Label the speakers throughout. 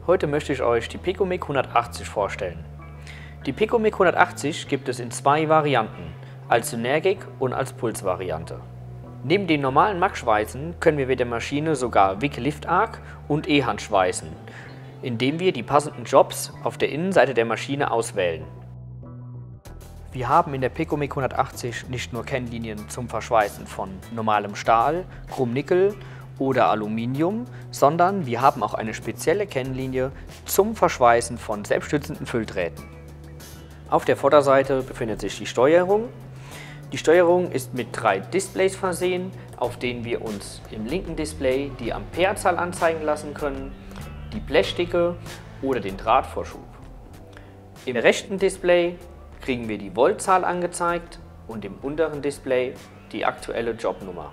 Speaker 1: Heute möchte ich euch die Picomic 180 vorstellen. Die Picomic 180 gibt es in zwei Varianten, als Synergic und als Pulsvariante. Neben den normalen Max-Schweißen können wir mit der Maschine sogar Wick-Lift-Arc und E-Hand schweißen, indem wir die passenden Jobs auf der Innenseite der Maschine auswählen. Wir haben in der Picomic 180 nicht nur Kennlinien zum Verschweißen von normalem Stahl, Chrom-Nickel oder Aluminium, sondern wir haben auch eine spezielle Kennlinie zum Verschweißen von selbststützenden Fülldrähten. Auf der Vorderseite befindet sich die Steuerung. Die Steuerung ist mit 3 Displays versehen, auf denen wir uns im linken Display die Amperezahl anzeigen lassen können, die Blechdicke oder den Drahtvorschub. Im rechten Display kriegen wir die Voltzahl angezeigt und im unteren Display die aktuelle Jobnummer.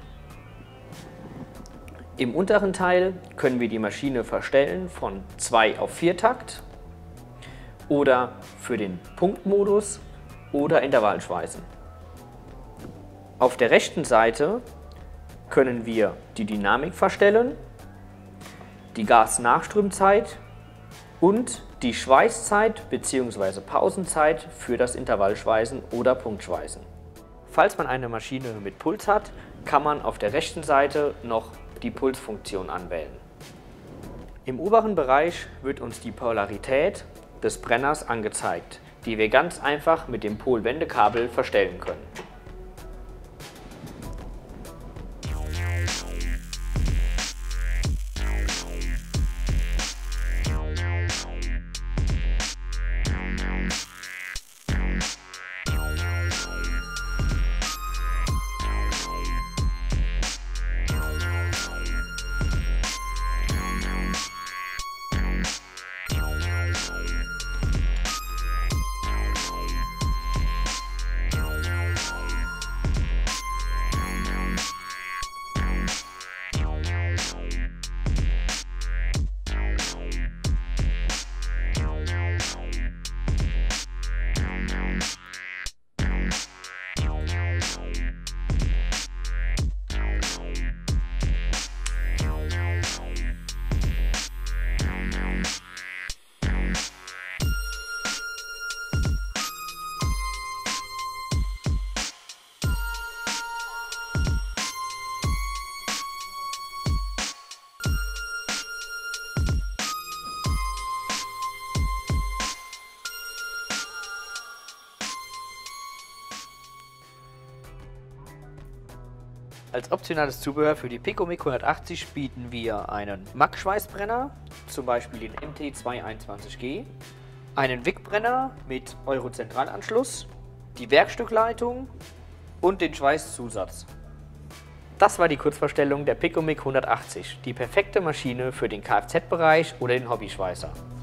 Speaker 1: Im unteren Teil können wir die Maschine verstellen von 2 auf 4 Takt oder für den Punktmodus oder Intervallschweißen. Auf der rechten Seite können wir die Dynamik verstellen, die Gasnachströmzeit und die Schweißzeit bzw. Pausenzeit für das Intervallschweißen oder Punktschweißen. Falls man eine Maschine mit Puls hat, kann man auf der rechten Seite noch die Pulsfunktion anwählen. Im oberen Bereich wird uns die Polarität des Brenners angezeigt, die wir ganz einfach mit dem Polwendekabel verstellen können. Als optionales Zubehör für die Picomic 180 bieten wir einen Max-Schweißbrenner, zum Beispiel den MT221G, einen Wick-Brenner mit Eurozentralanschluss, die Werkstückleitung und den Schweißzusatz. Das war die Kurzvorstellung der Picomic 180, die perfekte Maschine für den Kfz-Bereich oder den Hobbyschweißer.